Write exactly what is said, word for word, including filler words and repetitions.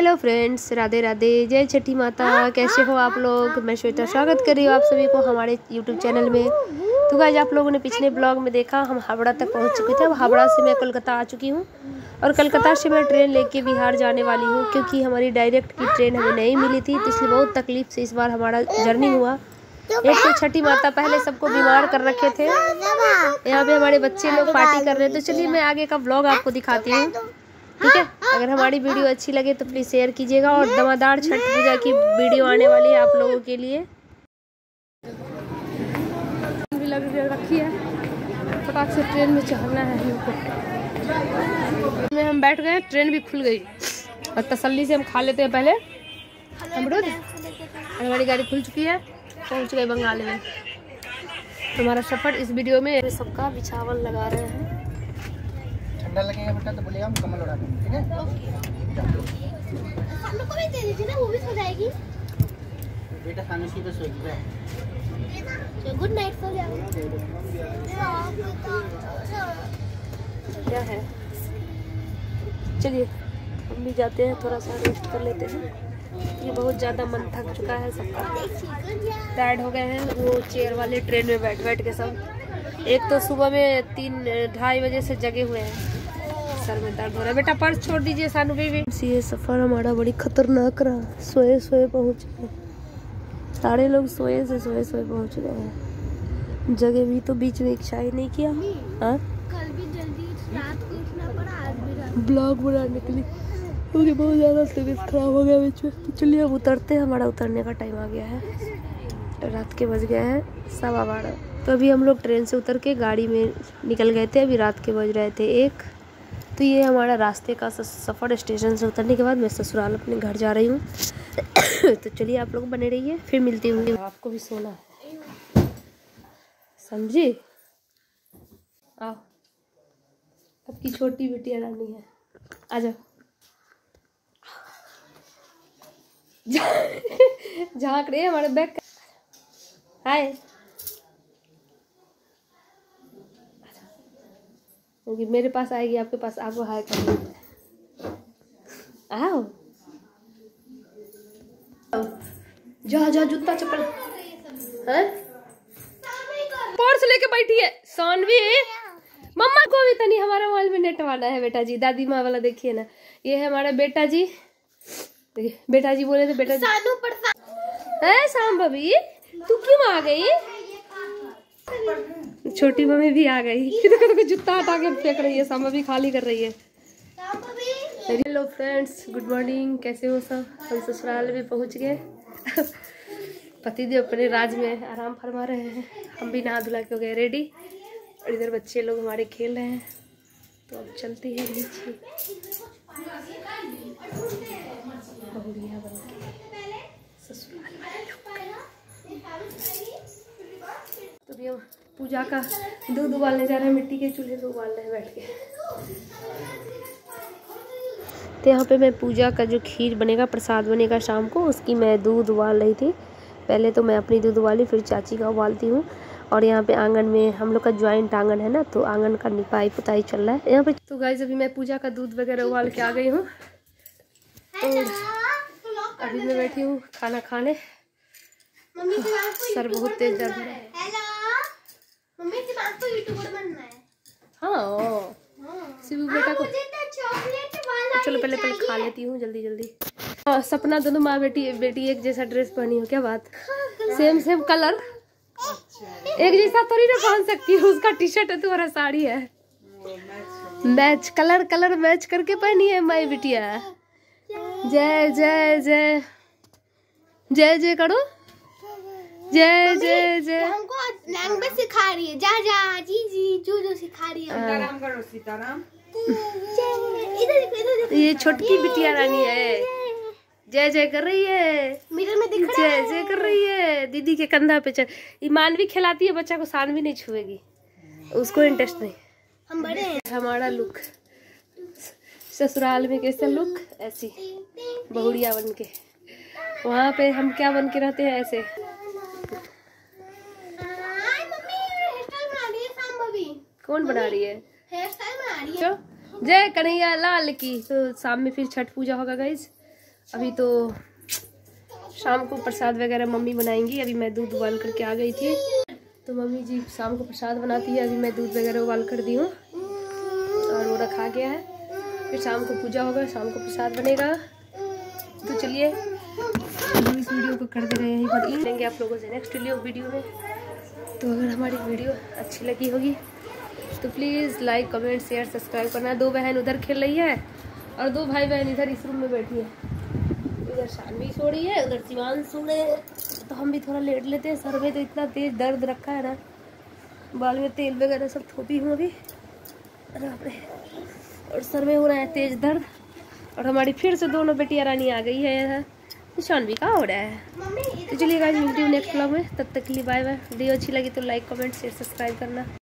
Hello friends, Radhe Radhe, जय छठी माता। कैसे हो आप लोग? मैं श्वेता स्वागत कर रही हूँ आप सभी को हमारे यूट्यूब चैनल में। तो गाइस, आप लोगों ने पिछले ब्लॉग में देखा हम हावड़ा तक पहुँच चुके थे। अब हावड़ा से मैं कोलकाता आ चुकी हूँ और कोलकाता से मैं ट्रेन लेके बिहार जाने वाली हूँ, क्योंकि हमारी डायरेक्ट की ट्रेन हमें नहीं मिली थी। तो इसलिए बहुत तकलीफ से इस बार हमारा जर्नी हुआ। एक तो छठी माता पहले सबको बीमार कर रखे थे, यहाँ पे हमारे बच्चे लोग पार्टी कर रहे हैं। तो चलिए मैं आगे का ब्लॉग आपको दिखाती हूँ, ठीक है। अगर हमारी वीडियो अच्छी लगे तो प्लीज़ शेयर कीजिएगा। और दमादार छठ पूजा की वीडियो आने वाली है आप लोगों के लिए भी लग रखी है। फटाक से ट्रेन में चढ़ना है हमको। में हम बैठ गए, ट्रेन भी खुल गई और तसल्ली से हम खा लेते हैं पहले अमरूद। हमारी गाड़ी खुल चुकी है, पहुंच गए बंगाल में। हमारा सफर इस वीडियो में सबका बिछावन लगा रहे हैं। ठंडा लगेगा बेटा तो बोलिए, हम कमल उड़ा देंगे, ठीक है। सानू को भी दे दीजिए ना, वो भी सो जाएगी। बेटा सानू सी तो सोएगी ना। तो गुड नाइट, सो जाओ। क्या है, चलिए हम भी जाते हैं, थोड़ा सा रेस्ट कर लेते हैं। ये बहुत ज़्यादा मन थक चुका है सबका, टायर्ड हो गए हैं। वो चेयर वाले ट्रेन में बैठ बैठ के सब, एक तो सुबह में तीन ढाई बजे से जगे हुए हैं, सर में दर्द हो रहा है। बेटा पर्स छोड़ दीजिए सानू बेबी। ये सफ़र हमारा बड़ी खतरनाक रहा। सोए सोए पहुँच गए, सारे लोग सोए से सोए सोए पहुँच गए हैं। जगह भी तो बीच में इच्छा ही नहीं किया। हाँ, कल भी जल्दी रात को उठना पड़ा, आज भी रात। ब्लॉग बनाने के लिए, क्योंकि बहुत ज़्यादा तबीयत खराब हो गया बीच में। तो चलिए अब उतरते हैं, हमारा उतरने का टाइम आ गया है। रात के बज गए हैं सवा बारह। तो अभी हम लोग ट्रेन से उतर के गाड़ी में निकल गए थे। अभी रात के बज रहे थे एक। तो ये हमारा रास्ते का सफ़र। स्टेशन से उतरने के बाद मैं ससुराल अपने घर जा रही हूँ। तो चलिए आप लोग बने रहिए, फिर मिलती हूँ। आपको भी सोना है, समझी? आओ, आपकी छोटी बेटियाँ रानी है, आ जाओ। झाँक रहे हमारे बैग। हाय, क्योंकि मेरे पास आएगी, आपके पास आपको हाय कर। आओ जा जा, जूता चप्पल है, पर्स लेके बैठी है सानवी। मम्मा को भी तनी हमारा मोबाइल में नेट वाला है बेटा जी, दादी माँ वाला देखिए ना। ये है हमारा बेटा जी। देखिए बेटा जी बोले थे, बेटा जी है शाम भाभी, तू क्यों आ गई? छोटी मम्मी भी आ गई। देखो जूता हटा के फेंक रही है, सामा भी खाली कर रही है। हेलो फ्रेंड्स, गुड मॉर्निंग, कैसे हो सब? हम ससुराल में पहुंच गए। पतिदेव अपने राज में आराम फरमा रहे हैं। हम भी नहा धुला के हो गए रेडी। और इधर बच्चे लोग हमारे खेल रहे हैं। तो अब चलती है नीचे, बहुड़िया बन के ससुराल वाले लोग। तो भी हम पूजा का दूध उबालने जा रहे हैं, मिट्टी के चूल्हे पे उबाल रहे हैं बैठ के। तो यहाँ पे मैं पूजा का जो खीर बनेगा, प्रसाद बनेगा शाम को, उसकी मैं दूध उबाल रही थी। पहले तो मैं अपनी दूध उबाली, फिर चाची का उबालती हूँ। और यहाँ पे आंगन में हम लोग का ज्वाइंट आंगन है ना, तो आंगन का निपाई पुताई चल रहा है यहाँ पे। तो गाइस, अभी मैं पूजा का दूध वगैरह उबाल के आ गई हूँ। और अभी मैं बैठी हूँ खाना खाने। सर बहुत तेज दर्द है। मम्मी दिमाग को यूट्यूबर बनना है। हाँ, शिवू बेटा को। चलो पहले पहले खा लेती हूँ जल्दी जल्दी। हाँ, सपना दोनों माँ बेटी बेटी एक जैसा ड्रेस पहनी हो, क्या बात? सेम सेम कलर, एक जैसा थोड़ी ना पहन सकती हूँ। उसका टी शर्ट है, तुम्हारा साड़ी है, मैच कलर कलर मैच करके पहनी है माई बिटिया। जय जय जय जय जय करो, जय जय जय। हमको लैंग्वेज सिखा रही है, जा जा जी जी जो जो सिखा रही है। सीताराम करो, सीताराम। इधर देखो, इधर देखो, ये छोटकी बिटिया रानी है, जय जय कर रही है, मिरर में दिख रहा है, जय जय कर रही है। दीदी के कंधा पे चढ़, ईमान भी खिलाती है बच्चा को, सान भी नहीं छुएगी, उसको इंटरेस्ट नहीं। हम बड़े हैं। हमारा लुक ससुराल में कैसा लुक, ऐसी बहुड़िया बन के। वहाँ पे हम क्या बन के रहते हैं, ऐसे। कौन बना रही है? हेयर स्टाइल बना रही है। जय कन्हैया लाल की। तो शाम में फिर छठ पूजा होगा गाइस। अभी तो शाम को प्रसाद वगैरह मम्मी बनाएंगी। अभी मैं दूध उबाल करके आ गई थी, तो मम्मी जी शाम को प्रसाद बनाती है। अभी मैं दूध वगैरह उबाल कर दी हूँ और वो रखा गया है। फिर शाम को पूजा होगा, शाम को प्रसाद बनेगा। तो चलिए हम इस वीडियो को कर दे रहे हैं यहीं पर, मिलेंगे आप लोगों से नेक्स्ट वीडियो वीडियो में। तो अगर हमारी वीडियो अच्छी लगी होगी तो please like comment share subscribe करना। दो बहन उधर खेल रही है और दो भाई बहन इधर इस रूम में बैठी है। इधर शानवी सो रही है, उधर शिवान सो रहे हैं। तो हम भी थोड़ा लेट लेते हैं। सर में तो इतना तेज दर्द रखा है ना, बाल में तेल वगैरह सब थोपी हूँ अभी, और सर में हो रहा है तेज दर्द। और हमारी फिर से दोनों बेटियां रानी आ गई है यहाँ। शानवी कहाँ हो रहा है। तो चलिए गाइस मिलती हूँ नेक्स्ट व्लॉग में, तब तक के लिए बाय बाय। वीडियो अच्छी लगी तो लाइक कमेंट शेयर सब्सक्राइब करना।